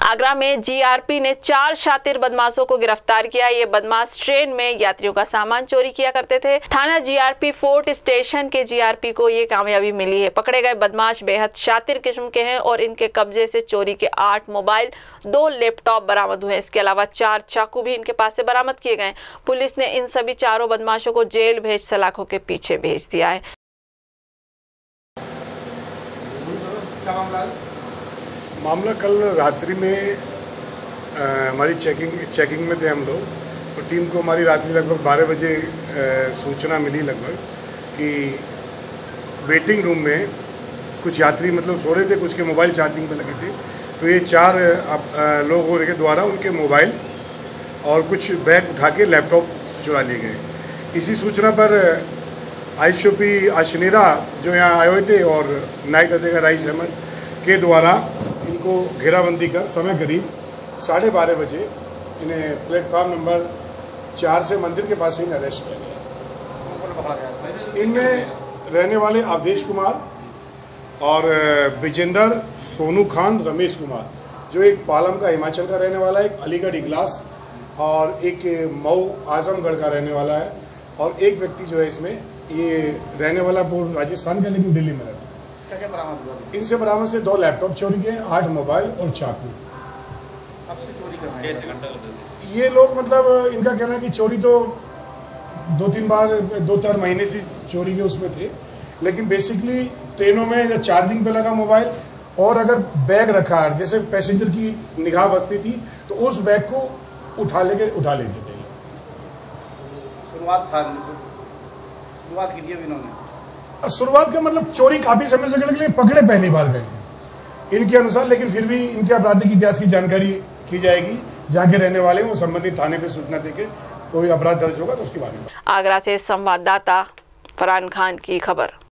आगरा में जीआरपी ने 4 शातिर बदमाशों को गिरफ्तार किया। ये बदमाश ट्रेन में यात्रियों का सामान चोरी किया करते थे। थाना जीआरपी फोर्ट स्टेशन के जीआरपी को ये कामयाबी मिली है। पकड़े गए बदमाश बेहद शातिर किस्म के हैं और इनके कब्जे से चोरी के 8 मोबाइल, 2 लैपटॉप बरामद हुए। इसके अलावा 4 चाकू भी इनके पास से बरामद किए गए। पुलिस ने इन सभी चारों बदमाशों को जेल भेज सलाखों के पीछे भेज दिया है। मामला कल रात्रि में हमारी चेकिंग में थे हम लोग, तो टीम को हमारी रात्रि लगभग 12 बजे सूचना मिली लगभग कि वेटिंग रूम में कुछ यात्री मतलब सो रहे थे, कुछ के मोबाइल चार्जिंग पे लगे थे। तो ये 4 लोगों के द्वारा उनके मोबाइल और कुछ बैग उठा के लैपटॉप चुरा लिए गए। इसी सूचना पर आईसीओपी आशनेरा जो यहाँ आए हुए थे और नाइट अध्यक्ष राइस अहमद के द्वारा इनको घेराबंदी कर समय करीब 12:30 बजे इन्हें प्लेटफार्म नंबर 4 से मंदिर के पास ही अरेस्ट किया गया। इनमें रहने वाले अवधेश कुमार और विजेंदर, सोनू खान, रमेश कुमार, जो एक पालम का हिमाचल का रहने वाला है, एक अलीगढ़ इगलास और एक मऊ आजमगढ़ का रहने वाला है, और एक व्यक्ति जो है इसमें ये रहने वाला पूर्व राजस्थान का लेकिन दिल्ली में रहता है। क्या बरामद हुआ? इनसे बरामद से 2 लैपटॉप चोरी के, 8 मोबाइल और चाकू। अब से चोरी कर रहे हैं ये लोग। मतलब इनका कहना है कि चोरी तो 2-3 महीने से चोरी के उसमें थे, लेकिन बेसिकली ट्रेनों में जब चार्जिंग पे लगा मोबाइल और अगर बैग रखा जैसे पैसेंजर की निगाह बसती थी तो उस बैग को उठा लेते थे। शुरुआत की थी इन्होंने। शुरुआत का मतलब चोरी काफी समय से करने के लिए पकड़े पहली बार गए इनके अनुसार, लेकिन फिर भी इनके आपराधिक इतिहास की जानकारी की जाएगी। जहाँ के रहने वाले वो संबंधित थाने पे सूचना देके कोई अपराध दर्ज होगा तो उसके बारे में। आगरा से संवाददाता फरहान खान की खबर।